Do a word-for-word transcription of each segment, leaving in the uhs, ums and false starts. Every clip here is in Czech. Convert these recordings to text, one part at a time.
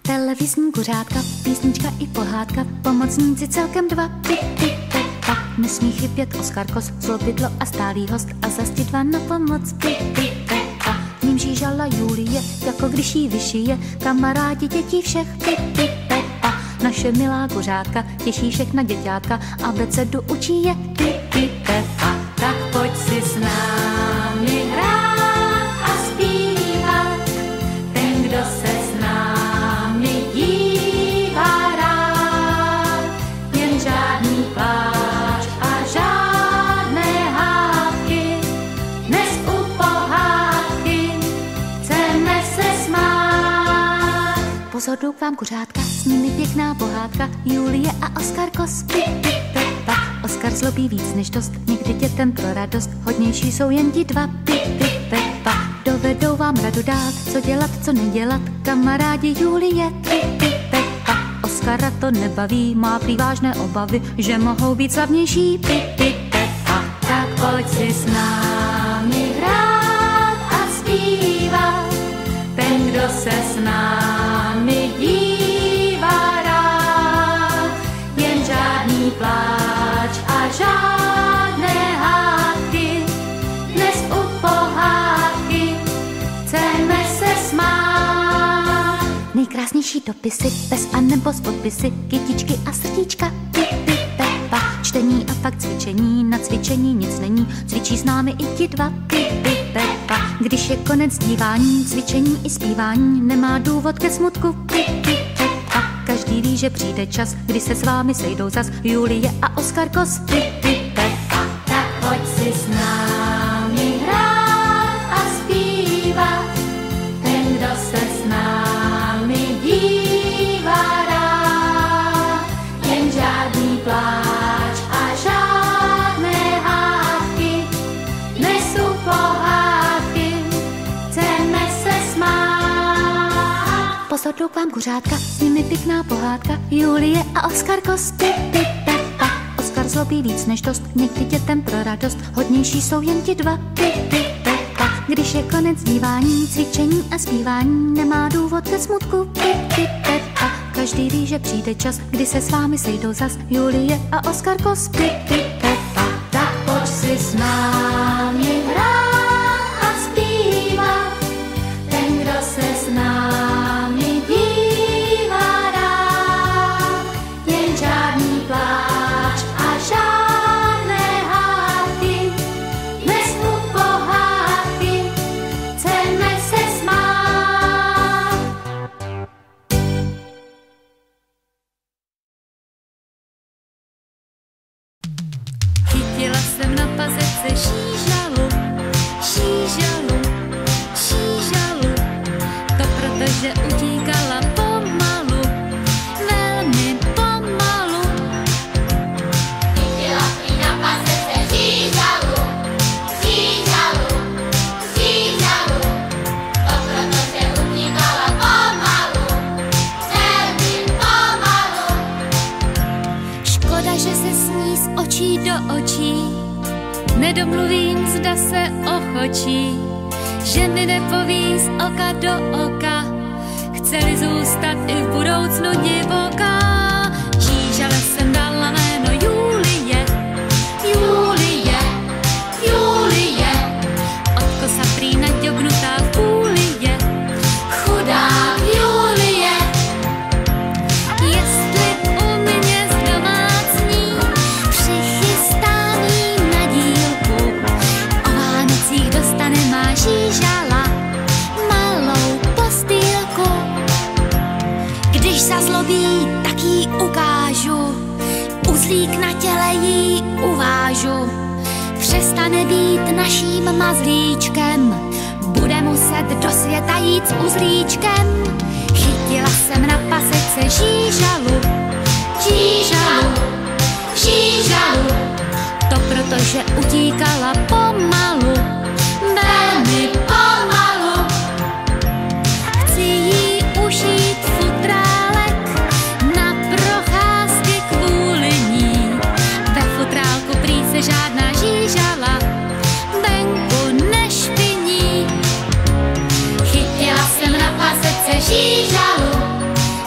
Televizní kuřátka, písnička i pohádka, pomocníci celkem dva. Pipi Pepa, nesmí chybět Oskarkos, zlobidlo a stálý host a zasti dva na pomoc. Pipi Pepa, ním žížala Julie, jako když jí vyšije, kamarádi dětí všech. Pipi Pepa, naše milá kuřátka, těší všechna děťátka, abecedu učí je. Pipi Pepa, tak pojď si s námi hrát a zpívat, ten, kdo se s námi dívá rád, jen žádný pláč a žádné hádky, dnes u pohádky chceme se smát. Pozor, jdu k vám kuřátka, s nimi pěkná pohádka, Julie a Oskarkos. Pipi Pepa, Oskar zlobí víc než dost, někdy dětem pro radost, hodnější jsou jen ti dva. Pipi Pepa, dovedou vám radu dát, co dělat, co nedělat, kamarádi Julie. Pipi Pepa, Oskara to nebaví, má prý vážné obavy, že mohou být slavnější. Pipi Pepa, tak pojď si s námi hrát a zpívat, ten, kdo se s námi dívá rád, jen žádný pláč a žádné hádky, dnes u pohádky chceme se smát. Nejkrásnější dopisy, bez a nebo s podpisy, kytičky a srdíčka. Pipi Pepa, čtení a fakt cvičení, na cvičení nic není, cvičí s námi i ti dva. Pipi Pepa, když je konec dívání, cvičení i zpívání, nemá důvod ke smutku. Pipi Pepa, každý ví, že přijde čas, kdy se s vámi sejdou zas Julie a Oskarkos. Pipi Pepa, tak pojď si s námi hrát a zpívat, ten, kdo se s námi dívá rád, jen žádný pláč a žádné hádky, dnes u pohádky chceme se smát. Pozor, jdu k vám kuřátka, s nimi pěkná pohádka, Julie a Oskarkos. Pipi Pepa, Oskar zlobí víc než dost, někdy dětem pro radost, hodnější jsou jen ti dva. Pipi Pepa, když je konec dívání, cvičení a zpívání, nemá důvod ke smutku. Pipi Pepa, každý ví, že přijde čas, kdy se s vámi sejdou zas Julie a Oskarkos. Pipi Pepa, tak pojď si s námi hrát a zpívat, ten, kdo se s námi dívá rád, jen žádný pláč a žádné hádky, dnes u pohádky chceme se smát. Chytila jsem na pasece šížalu, šížalu, šížalu, to protože utíkala pomalu, velmi pomalu. Chytila jsem na pasece šížalu, šížalu, šížalu, to protože utíkala pomalu, velmi pomalu. Škoda, že se s ní z očí do očí nedomluvím, zda se ochočí, že mi nepoví z oka do oka, chce-li zůstat i v budoucnu divoká. Žížale jsem dala jméno Julie, Julie, Julie, od kosa prý naďobnutá v půli je, chudák Julie. Jestli u mě z domácní přichystání na dílku, o Vánocích dostane má žížala malou postýlku. Když zazlobí, tak jí ukážu, uzlík na těle jí uvážu. Přestane být naším mazlíčkem, bude muset do světa jít s uzlíčkem. Chytila jsem na pasece žížalu, žížalu, žížalu, to protože utíkala pomalu, velmi pomalu. Chci jí ušít futrálek, na procházky kvůli ní, ve futrálku prý se žádná žížala venku nešpiní. Chytila jsem na pasece žížalu,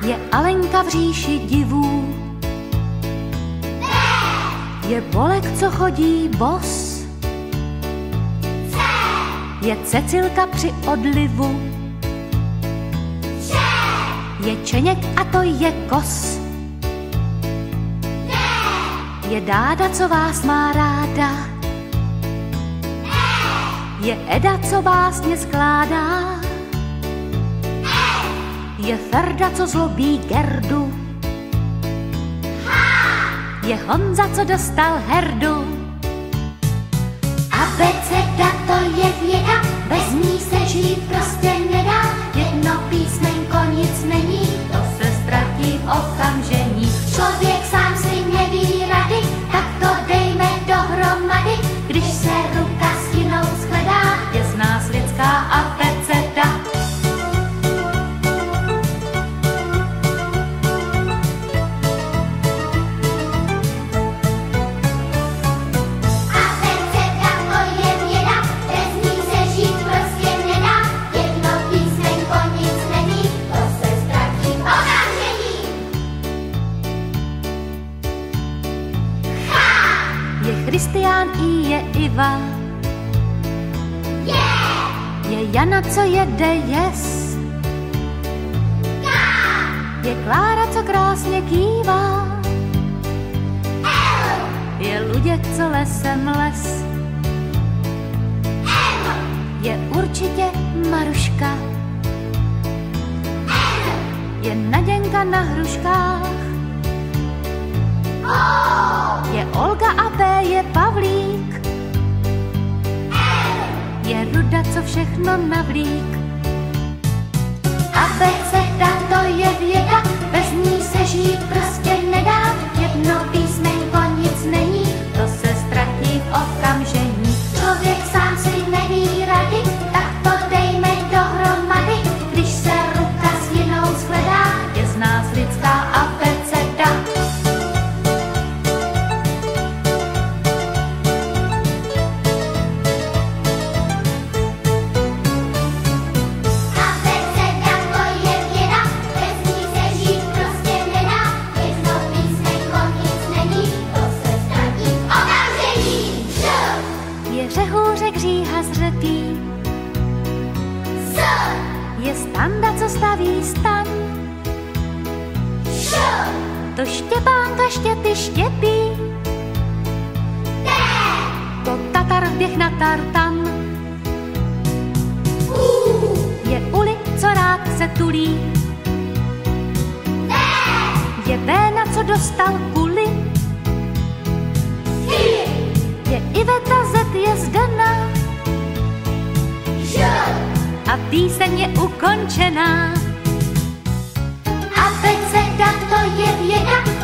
Je Alenka v říši divů. Je Bolek, co chodí bos. Je Cecilka při odlivu. Je Čeněk a to je kos. Je Dáda, co vás má ráda. Je Eda, co básně skládá. Je Ferda, co zlobí Gerdu. Je Honza, co dostal herdu. Abeceda to je věda, bez ní se žít prostě nedá. Jedno písmenko nic není, To se ztratí v okamžení. člověk sám si neví rady, tak to dejme dohromady. Když se ruka s jinou shledá, Je z nás lidská abeceda. abeceda to je věda, bez ní se žít prostě nedá. Jedno písmenko nic není, to se ztratí v okamžení. Je Christián i je Iva. Je Jana, co jede yes. Je Klára, co krásně kývá. Je Luděk, co lesem les. Je určitě Maruška. Je Naděnka na hruškách. Je Olga a B je Pavlík. Je Ruda, co všechno navlík. Abeceda to je věda, bez ní se žít prostě nedá. Jedno písmenko nic není, To se ztratí v okamžení. člověk sám si neví rady, tak to dejme dohromady. Když se ruka s jinou shledá, Je z nás lidská abeceda. abeceda to je věda, bez ní se žít prostě nedá. Jedno písmenko nic není, to se ztratí v okamžení. Ž, Je Řehůřek Říha zřetý. s, Je Standa, co staví stan. š, To Štěpánka štěpy štěpí. t, To Tatar běh na tartan. u, Je Uli, co rád se tulí. t, Je Béna, co dostal kuli. hy, Je Iveta, Z je Zdena. ž, A píseň je ukončená. abeceda to je věda,